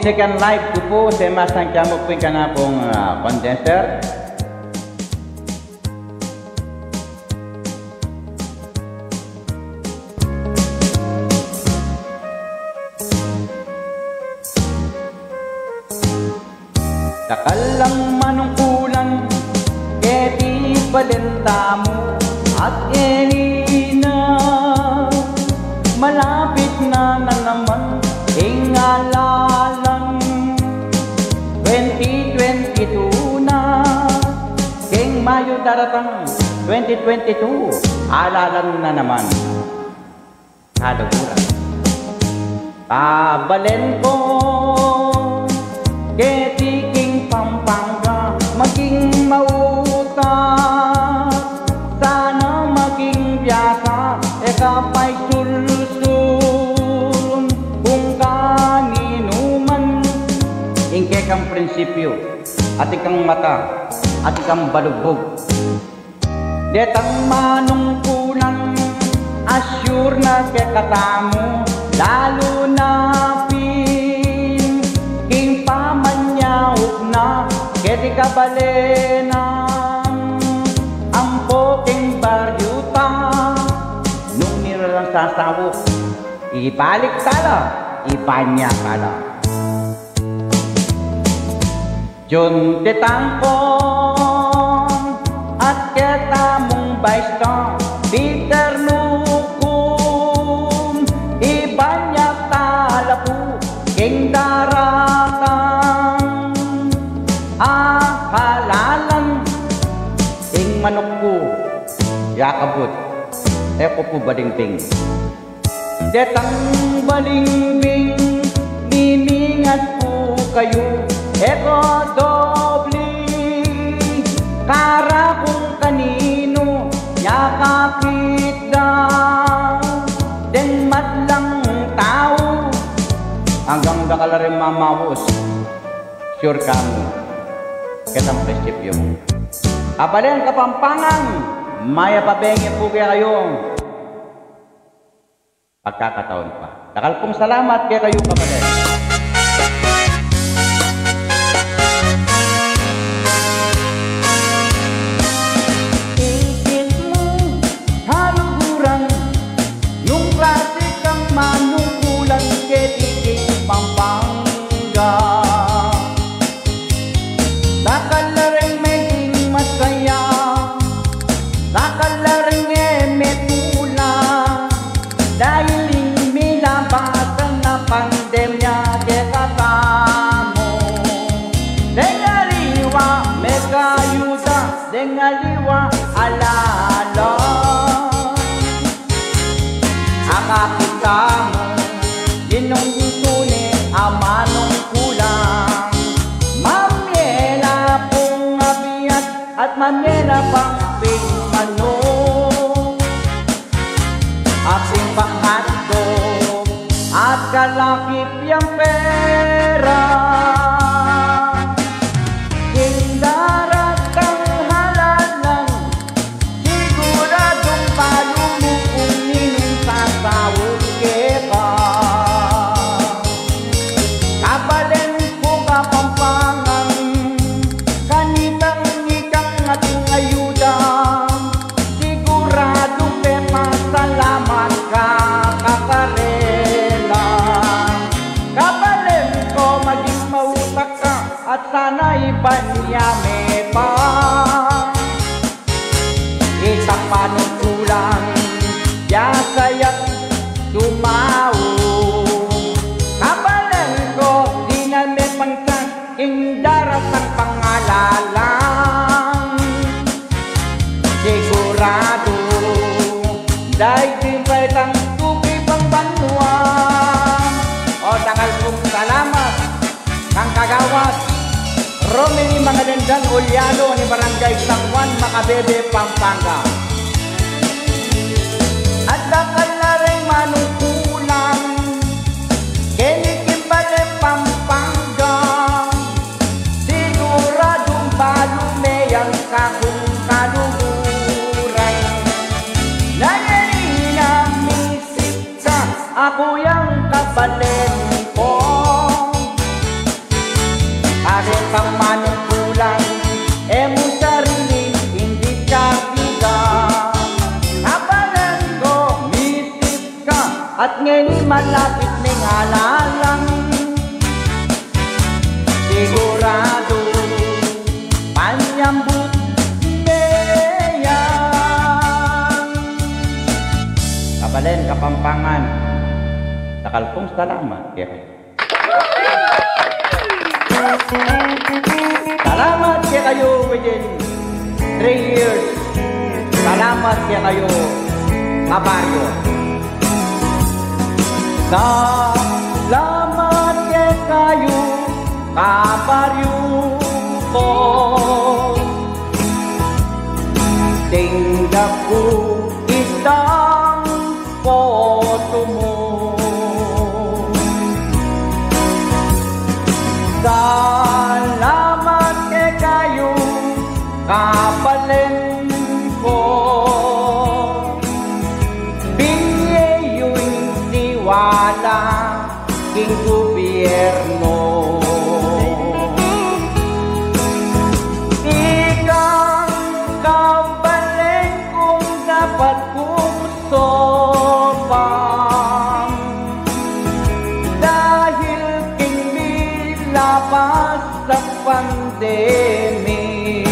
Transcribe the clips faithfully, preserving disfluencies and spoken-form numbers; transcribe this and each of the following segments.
second life ko po sa masang kamok po ka na pong uh, condenser. Takalang manungkulan, keti palenta mo at eri na malapit na na naman ingalalan. twenty twenty-two na king Mayo daratang twenty twenty-two alalan na naman kaluguran. Tabalen ko keti king Pampanga maging mautas, sana maging biyasa ekapay sulsun kung kanino man. Ingke kang prinsipyo at ikang mata at ikang balugbog, detang manungkulan assure na kekatamu lalo na pin king pamanyaok na keti kabalenang ampo king baryuta nung niralang sasawok ibalik tala ipanya tala. Jun tetangkong at kita mong baista Peter nukum ibanya talapu king daratang akalalan ing manok ko yakabut eko po balingping detang balingbing mimingat po kayo eko dobli kara kung kanino yakapit daw den matlang tao hanggang dakalarin mamawos sure kamo ketang prinsipyo mo apalin Kapampangan maya pabengi po kaya kayong pagkakataon pa. Dakal pong salamat kaya kayo kapalin. Manungkulan keti Pampanga dakalaring maging masaya dakalaring emetula dahil minabasan na pandemya kekatamo dengaliwa megayuda dengaliwa alala akapit kamu ginong tuni amanong kulang mamyela pong abiyat at mamyela pang pingmanong aping panghatdo at kalakip yung pera king daratang halalan siguradong palumo kung ninong sasawag ka kapalin po Kapampangan kanitang ikang ating ayuda siguradong pepasalamat ka kakarela kapalin ko maging mautak ka at sana ipanyame pa isang panungkulan yasayak tumaw kapalin ko di na may pangsan ing daratang pangalalang sigurado dahil di paitang tupi pang banwa o dakal pong salamat kang kagawas Romini mga dendang Ulyano ni Barangay San Juan Macabebe, Pampanga at dakal na rin manungkulan kinikimbali Pampanga siguradong balumeyang kakung kaluguran nangyari misip ka ako yung kapalin ko Dahil pang manungkulan, e mo sarili, hindi ka bigang. Kapalan ko, misip ka, at ngayon malapit ng alalang. Sigurado, panyambut neyan. Kabalen, Kapampangan, nakalpong salamat kaya kayo. Salamat kaya kayo within three years. Salamat kaya kayo, kabaryo. Salamat kaya kayo, kabaryo ko. Tinggap ko isang foto mo. Salamat kay kayo, kabalin ko. Binye yung tiwala king gobyerno. Ikang kabalin kung dapat kumusopang. Dahil king lapas sa pandemic.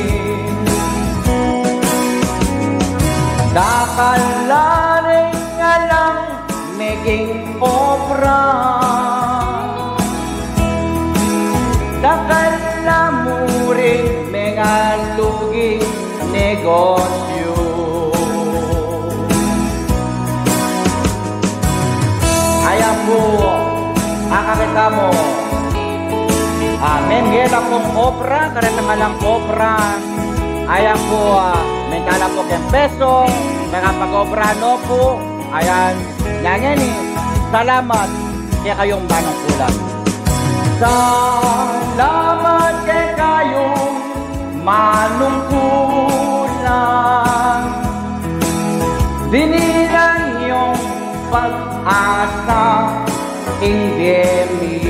Dakalaring nga lang meging obra. Dakala mo rin mga luging negosyo. Ayan po, akakita mo, Amen. Ngayon akong opera, karena nga lang opera. Ayan po, uh, may kala po kayong peso, nakapag-opera no po. Ayan, yan eh. Salamat kaya kayong manungkulan. Salamat kaya kayong manungkulan. Binilan yung pag-asa, hindi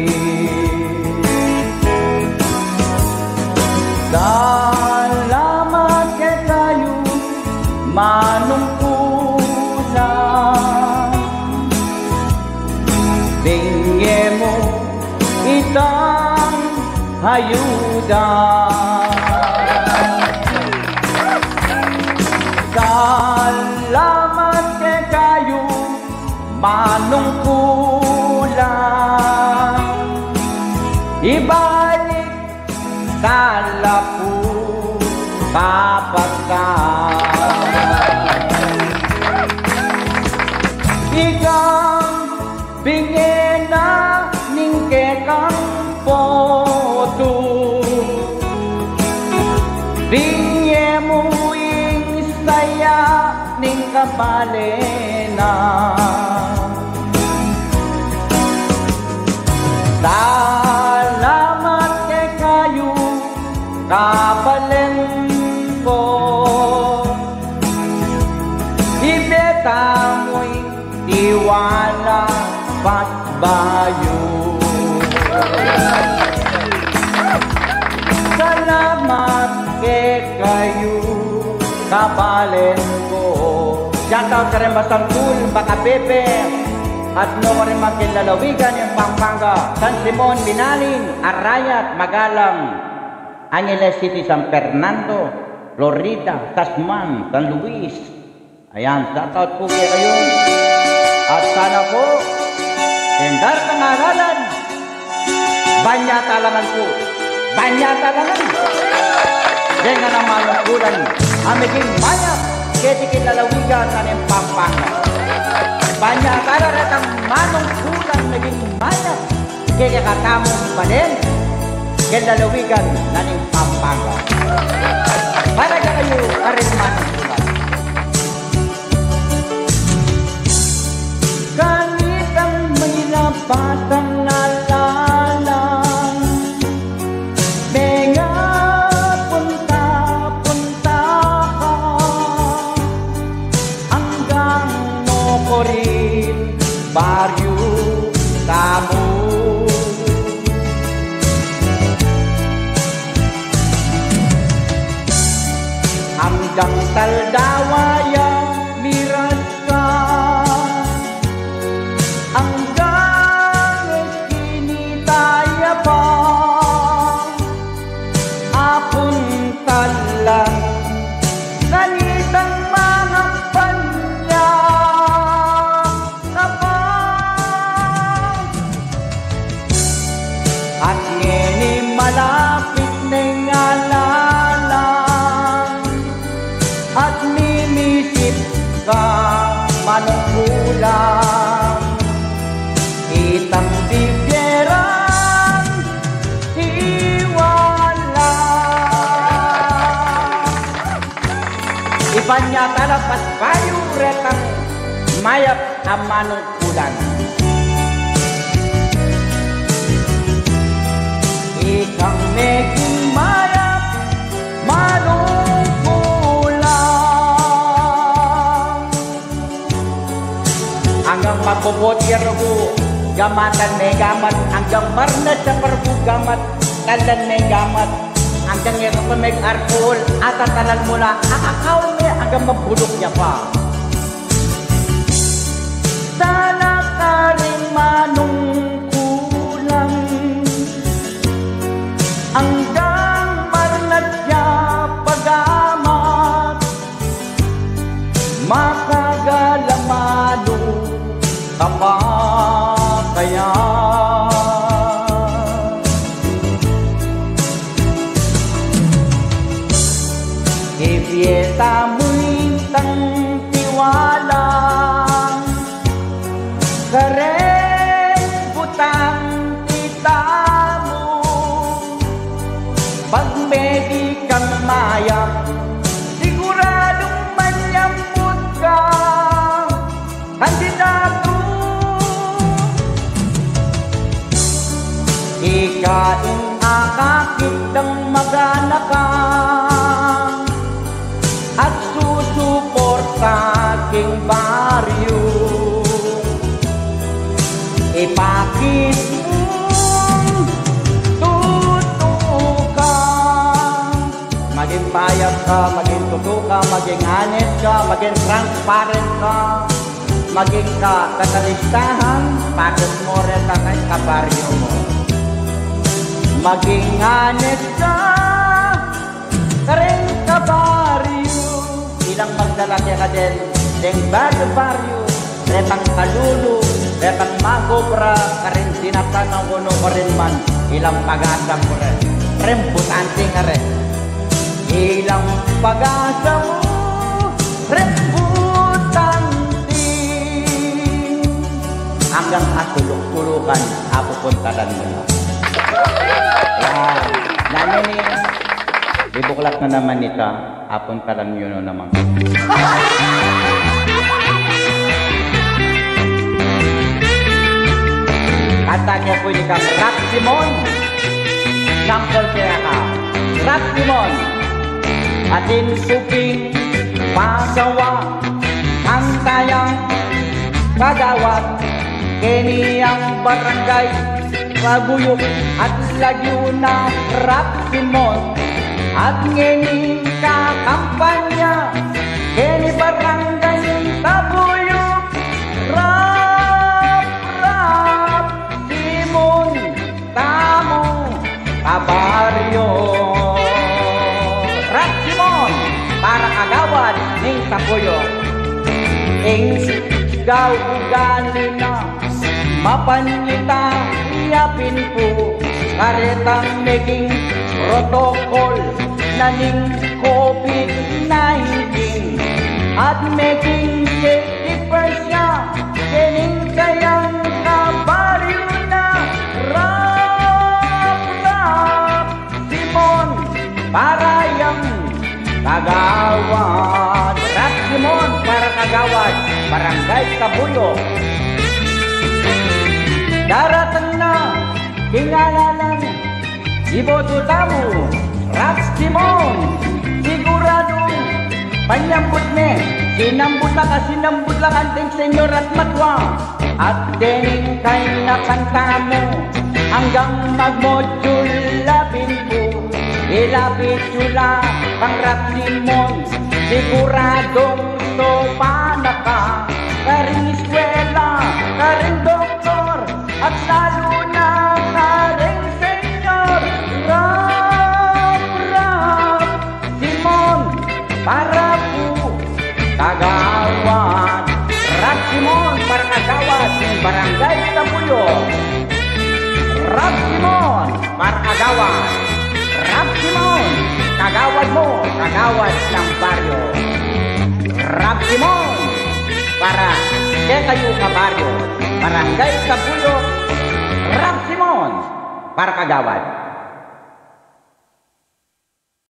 salamat kay kayo, manungkulan. Bingye mo isang ayuda. Salamat kay kayo, manungkulan. Ibalik talapu kapagkan. Ikang bingena ningke kang foto. Bingye mo ing saya ning kabalena. Salamat kay kayo, kabalin ko. Ibeta mo'y tiwala pat bayo. Salamat kay kayo, kabalin ko. Shoutout ka rin Basangkul, Baka Pepe, at no ka rin magkilalawigan yung Pampanga, San Simon, Binaling, Arayat, Magalang, Angeles City, San Fernando, Florida, Tasman, San Luis. Ayan, shoutout po kayo kayo. At sana po, tendar kangaralan, banyatalangan po, banyatalangan. Yan nga naman ang bulan, amiging mayak, ketikin lalawigan na ng Pampanga. Banyatalan at ang manong bulan, naging mayak, kaya katamong panin, kaya lalawigan na ng Pampanga. Para ka kayo, karin manong bulan. Ganit ang mahirap batang nalalang, mga punta-punta ka, hanggang mo ko rin baryo tamo. Taldawaya miras ka hanggang kinitaya pa apon talang ganitang mga panya kapag at ngini malapit ng alalang at ninisip ka manungkulang itang bibyeran iwala iba niya talapas kayo retang mayap ang manungkulan ikang meging mayap manungkulan hanggang mabubutir ko gamatan may gamat hanggang marnat sa perbugamat talan may gamat hanggang ito pa may alcohol at tatalan mo na akakaw niya hanggang mabulok niya pa sana ka rin manungkulang hanggang marnat niya pagamat makagalamado kapakaya ipieta mo'y tang tiwala karen butang kita mo pag medi kang mayap siguradong manyambut ka kandidato ikaing akakit ng magana ka at susuporta aking baryo ipakit mong totoo ka maging payag ka, maging totoo ka, maging honest ka, maging transparent ka maging ka katalistahan bakit mo rin ang kabaryo mo maging honest ka karen kabaryo ilang magdalaki ka din deng baryo-baryo retang kalulu retang magobra karen sinatanaw ko no ko rin man ilang pag-asa mo rin rembutante nga rin ilang pag-asa mo rembutante hanggang atulog-tulukan apupuntaran mo na yan namin ni ibuklat na naman ita apuntaran nyo na naman kata niya po ni kang Rap Simon sample kaya ka Rap Simon atin suping pasawa kantayang kagawat keniyang barangay Rabuyok at lagyo na Rap Simon at ngini kakampanya kini barangay Tabuyok Rap Rap Simon tamo kabaryo Rap Simon para kagawad ng Tabuyok ing sigaw ugali na mapanyita iyapin po karetang naging protocol na ning COVID nineteen at making safety first siya kining kayang kabaryo na Rap Rap Simon para yang kagawad Rap Simon para kagawad barangay Tabuyok daratan na kingalanan iboto tamo Rap Simon sigurado panyambut ne sinambut lang sinambut lang anting senyor at matwa at dening kay nakanta mo hanggang magmodule labin po ilapit sula pang Rap Simon Siguradong sopana ka, karing eskwela, karing doktor, at lalo na karing senyor. Rap, rap, Simon, para po kagawad. Rap Simon, para kagawad ng Barangay Tapuyo. Rap Simon, para kagawad. Rap Simon, kagawad mo, kagawad ng baryo. Rap Simon, para kaya kayo ka baryo. Barangay Tapuyo, Rap Simon, para kagawad.